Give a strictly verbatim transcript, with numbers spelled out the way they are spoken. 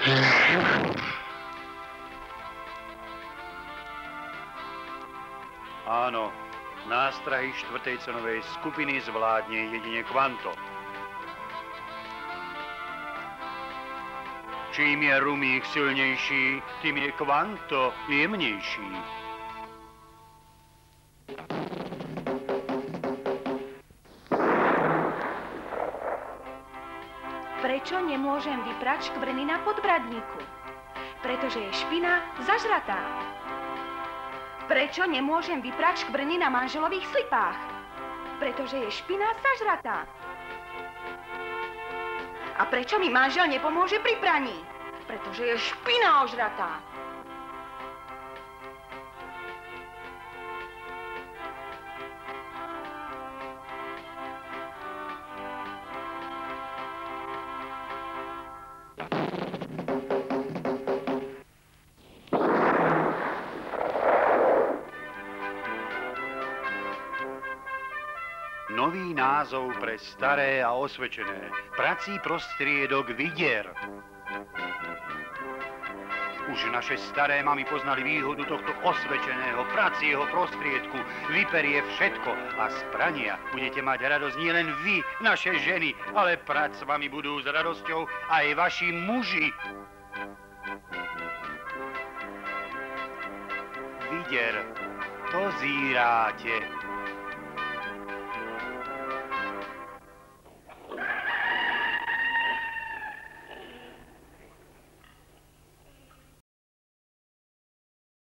Áno, nástrahy štvrtej cenovej skupiny zvládne jedine Kvanto. Čím je rumík silnejší, tým je Kvanto jemnejší. Prečo nemôžem vyprať škvrny na podbradníku? Pretože je špina zažratá. Prečo nemôžem vyprať škvrny na manželových slipách? Pretože je špina zažratá. A prečo mi manžel nepomôže pri praní? Pretože je špina ožratá. Nový názov pre staré a osvedčené. Prací prostriedok Vidier. Už naše staré mamy poznali výhodu tohto osvedčeného pracieho prostriedku. Vyperie všetko a z prania budete mať radosť nielen vy, naše ženy, ale prať s vami budú s radosťou aj vaši muži. Vidier, to zíráte.